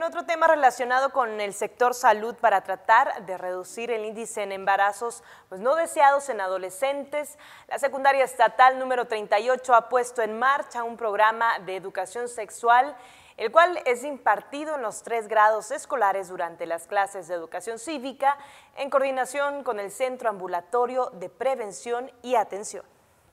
Otro tema relacionado con el sector salud para tratar de reducir el índice en embarazos no deseados en adolescentes. La secundaria estatal número 38 ha puesto en marcha un programa de educación sexual, el cual es impartido en los 3 grados escolares durante las clases de educación cívica, en coordinación con el Centro Ambulatorio de Prevención y Atención.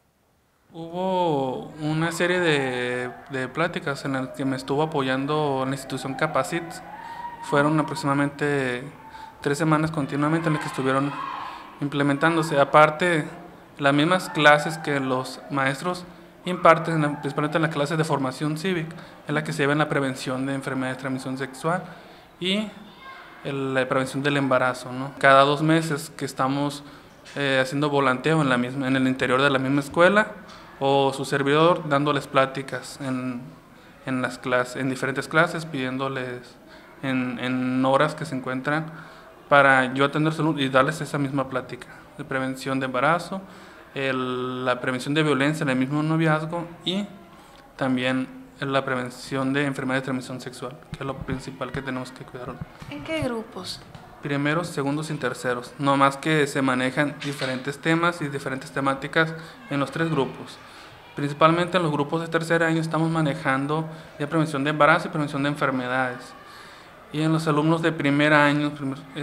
Hubo una serie de pláticas en las que me estuvo apoyando la institución Capacit. Fueron aproximadamente 3 semanas continuamente en las que estuvieron implementándose. Aparte, las mismas clases que los maestros imparten, principalmente en las clases de formación cívica, en la que se lleva la prevención de enfermedades de transmisión sexual y la prevención del embarazo, ¿no? Cada 2 meses que estamos haciendo volanteo en el interior de la misma escuela, o su servidor dándoles pláticas en diferentes clases, pidiéndoles en horas que se encuentran para yo atender salud y darles esa misma plática de prevención de embarazo, la prevención de violencia en el mismo noviazgo y también la prevención de enfermedades de transmisión sexual, que es lo principal que tenemos que cuidar. ¿En qué grupos? Primeros, segundos y terceros, no más que se manejan diferentes temas y diferentes temáticas en los 3 grupos. Principalmente en los grupos de tercer año estamos manejando ya prevención de embarazo y prevención de enfermedades. Y en los alumnos de primer año,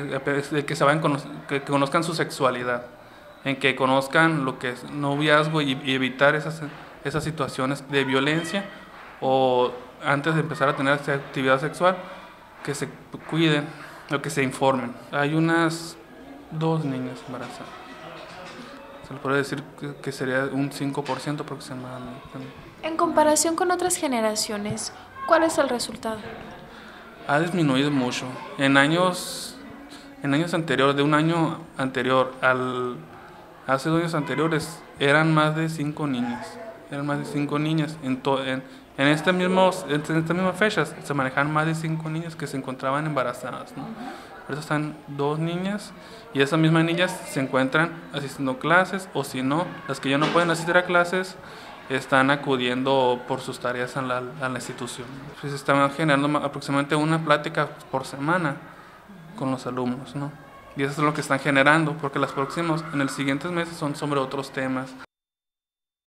que conozcan su sexualidad, en que conozcan lo que es noviazgo y evitar esas situaciones de violencia, o antes de empezar a tener actividad sexual, que se cuiden o que se informen. Hay unas 2 niñas embarazadas. Se le puede decir que sería un 5% aproximadamente. En comparación con otras generaciones, ¿cuál es el resultado? Ha disminuido mucho. En años anteriores, de un año anterior hace 2 años anteriores, eran más de 5 niñas. Eran más de 5 niñas. En estas mismas fechas se manejaban más de 5 niñas que se encontraban embarazadas, ¿no? Por eso están 2 niñas y esas mismas niñas se encuentran asistiendo clases, o si no, las que ya no pueden asistir a clases están acudiendo por sus tareas a la institución. Pues están generando aproximadamente una plática por semana con los alumnos, ¿no? Y eso es lo que están generando, porque las próximas, en los siguientes meses son sobre otros temas.